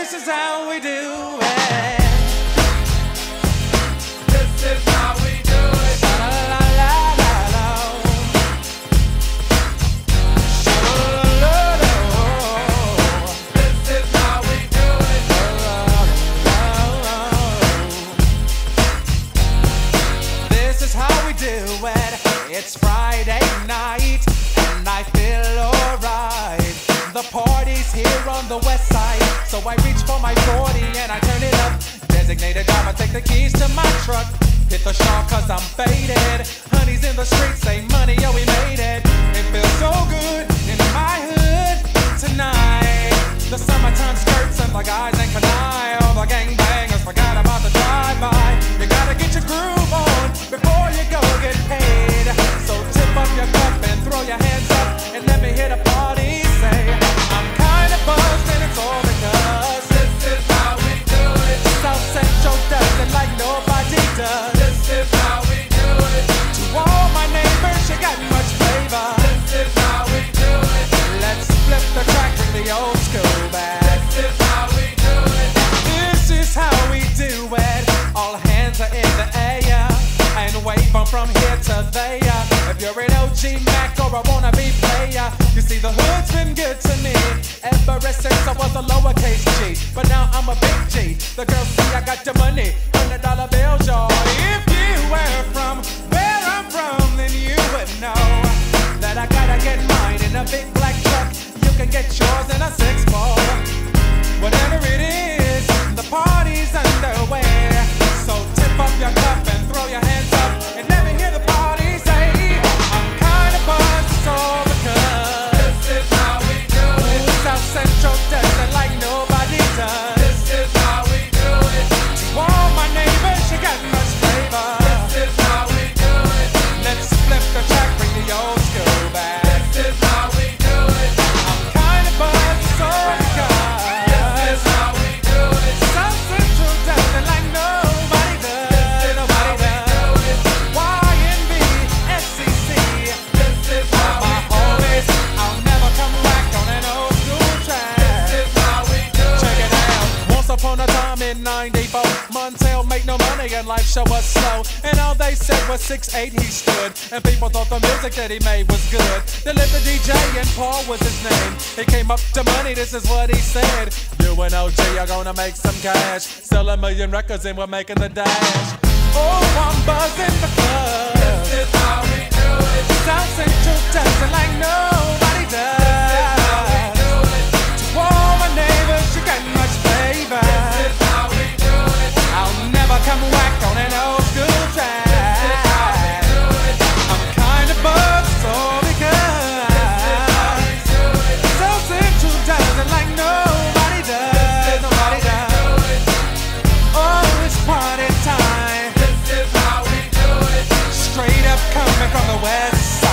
This is how we do it. This is how we do it. Sha-la-la-la-la-la. Sha-la-la-la-la. This is how we do it. This is how we do it. It's Friday night and I feel alright. The party's here on the west side, so I reach for my 40 and I turn it up. Designated driver, take the keys to my truck. Hit the shop cause I'm faded. Honey's in the streets, say money, yo, we made it. It feels so good in my hood tonight. The summertime skirts and the guys ain't canine. All the gangbangers forgot about the drive-by. You gotta get your groove on before you go get paid. So tip up your cup and throw your hands up and let me hear the party say, I'm kinda buzzed and it's all because This is how we do it. South Central does it like nobody does. This is how we do it. To all my neighbors, you got much flavor. This is how we do it. Let's flip the track, bring the old school back. This is how we do it. This is how we do it. All hands are in the air and wave 'em from here to there. If you're an OG Mac or a wannabe player, you see the hood's been good to me ever since I was a lowercase G. But now I'm a big G. The girls see I got the money, $100 bills, y'all. If you were from where I'm from, then you would know that I gotta get mine in a big black truck. You can get yours in a 6-4. Whatever it is, the party's underway. So tip up your cup and throw your hands up and let me hear the party say, I'm kinda buzzed, it's all because This is how we do it. South Central does it like nobody does. This is how we do it. To all my neighbors, you got much flavor. This is how we do it. Let's flip the track, bring the old school back. This is how we do it. I'm kinda buzzed, it's all This because is how we do it. South Central does it like nobody does. Nobody does. YNB, SCC. This is how My we do it. homies, I'll never come back on an old school track. This is how we do Check it. it out. Once upon a time in '94, Montel made no money and life show was slow. And all they said was 6'8" he stood. And people thought the music that he made was good. They lived the DJ and Paul was his name. He came up to money, this is what he said. You and OG are gonna make some cash. Sell 1,000,000 records and we're making the dash. Oh, I'm buzzing the club. This is how we do it. South Central does it like nobody does. To all my neighbors, you got much flavor. This is how we do it. I'll never come whack on an old school track. I'm kinda buzzed, so because South Central does it like nobody does. Nobody does. Oh, it's party time. This is how we do it. Straight up coming from the west